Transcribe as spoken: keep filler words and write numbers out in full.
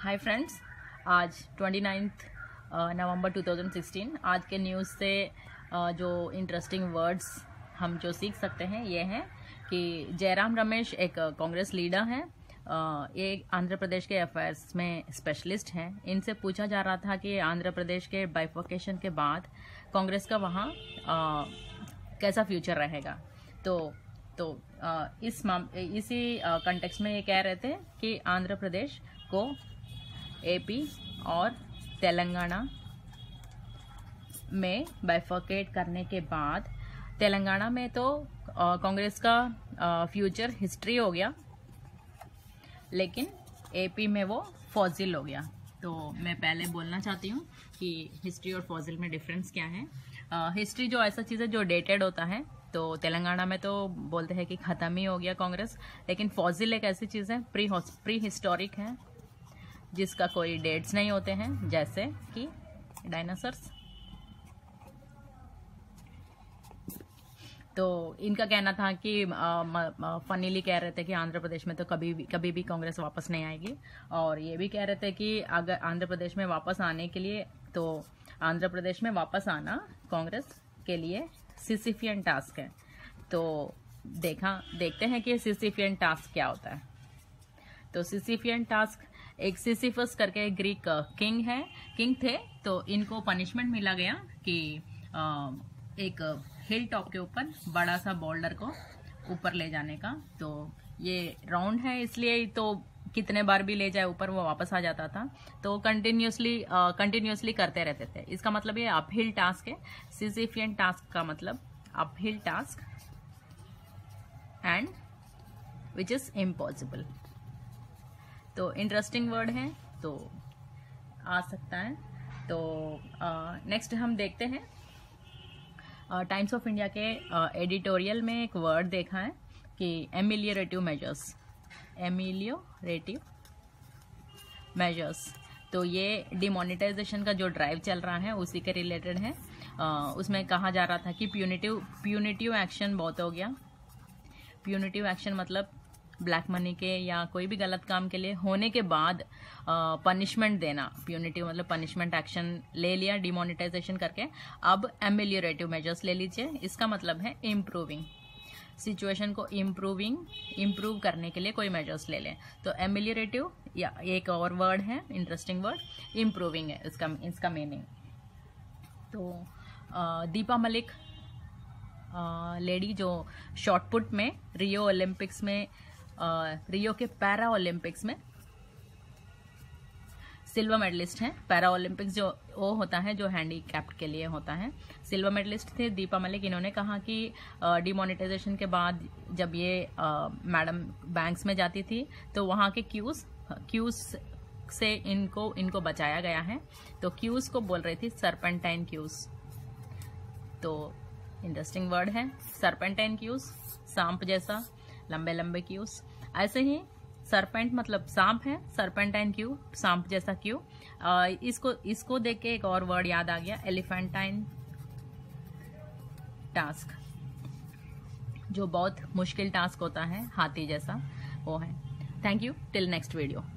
हाय friends, आज twenty ninth November two thousand sixteen आज के न्यूज़ से uh, जो इंटरेस्टिंग वर्ड्स हम जो सीख सकते हैं ये हैं कि जयराम रमेश एक कांग्रेस लीडर हैं। uh, ये आंध्र प्रदेश के अफेयर्स में स्पेशलिस्ट हैं। इनसे पूछा जा रहा था कि आंध्र प्रदेश के बाइफर्केशन के बाद कांग्रेस का वहाँ uh, कैसा फ्यूचर रहेगा। तो तो uh, इस माम इसी कंटेक्स्ट में ये कह रहे थे कि आंध्र प्रदेश को एपी और तेलंगाना में बाइफर्केट करने के बाद तेलंगाना में तो कांग्रेस का फ्यूचर हिस्ट्री हो गया, लेकिन एपी में वो फॉजिल हो गया। तो मैं पहले बोलना चाहती हूँ कि हिस्ट्री और फॉजिल में डिफरेंस क्या है। हिस्ट्री जो ऐसा चीज़ है जो डेटेड होता है, तो तेलंगाना में तो बोलते हैं कि ख़त्म ही हो गया कांग्रेस, लेकिन फॉजिल एक ऐसी चीज़ है प्री प्री हिस्टोरिक है जिसका कोई डेट्स नहीं होते हैं, जैसे कि डायनासोर्स। तो इनका कहना था कि फनीली कह रहे थे कि आंध्र प्रदेश में तो कभी भी कभी भी कांग्रेस वापस नहीं आएगी, और ये भी कह रहे थे कि अगर आंध्र प्रदेश में वापस आने के लिए तो आंध्र प्रदेश में वापस आना कांग्रेस के लिए सिसिफियन टास्क है। तो देखा देखते हैं कि सिसिफियन टास्क क्या होता है। तो सिसिफियन टास्क एक सिसिफस करके ग्रीक किंग है किंग थे। तो इनको पनिशमेंट मिला गया कि एक हिल टॉप के ऊपर बड़ा सा बोल्डर को ऊपर ले जाने का। तो ये राउंड है, इसलिए तो कितने बार भी ले जाए ऊपर वो वापस आ जाता था। तो कंटिन्यूसली कंटिन्यूसली करते रहते थे। इसका मतलब ये अपहिल टास्क है। सिसिफियन टास्क का मतलब uphill task and which is impossible. तो इंटरेस्टिंग वर्ड है, तो आ सकता है। तो नेक्स्ट uh, हम देखते हैं टाइम्स ऑफ इंडिया के एडिटोरियल uh, में एक वर्ड देखा है कि एमिलियोरेटिव मेजर्स एमिलियोरेटिव मेजर्स। तो ये डिमोनेटाइजेशन का जो ड्राइव चल रहा है उसी के रिलेटेड है। uh, उसमें कहा जा रहा था कि प्यूनिटिव प्यूनिटिव एक्शन बहुत हो गया। प्यूनिटिव एक्शन मतलब ब्लैक मनी के या कोई भी गलत काम के लिए होने के बाद पनिशमेंट देना। प्यूनिटिव मतलब पनिशमेंट एक्शन ले लिया डिमोनेटाइजेशन करके, अब एमिलियोरेटिव मेजर्स ले लीजिए। इसका मतलब है इम्प्रूविंग सिचुएशन को, इम्प्रूविंग इम्प्रूव करने के लिए कोई मेजर्स ले लें। तो एमिलियोरेटिव या एक और वर्ड है इंटरेस्टिंग वर्ड, इम्प्रूविंग है इसका इसका मीनिंग। तो आ, दीपा मलिक लेडी जो शॉटपुट में रियो ओलंपिक्स में Uh, रियो के पैरा ओलंपिक्स में सिल्वर मेडलिस्ट हैं। पैरा ओलंपिक्स जो वो होता है जो हैंडीकैप्ड के लिए होता है, सिल्वर मेडलिस्ट थे दीपा मलिक। इन्होंने कहा कि डिमोनेटाइजेशन uh, के बाद जब ये मैडम uh, बैंक्स में जाती थी तो वहाँ के क्यूज क्यूज से इनको इनको बचाया गया है। तो क्यूज को बोल रही थी सरपेंटाइन क्यूज। तो इंटरेस्टिंग वर्ड है सरपेंटाइन क्यूज, सांप जैसा लंबे लंबे क्यूज। ऐसे ही सरपेंट मतलब सांप है, सरपेंटाइन क्यू सांप जैसा क्यू। इसको इसको देख के एक और वर्ड याद आ गया, एलिफेंटाइन टास्क, जो बहुत मुश्किल टास्क होता है हाथी जैसा वो है। Thank you, till next video.